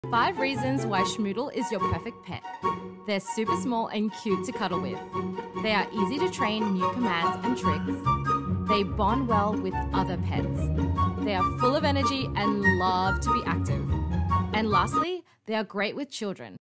5 reasons why shmoodle is your perfect pet. They're super small and cute to cuddle with. They are easy to train new commands and tricks. They bond well with other pets. They are full of energy and love to be active. And lastly, they are great with children.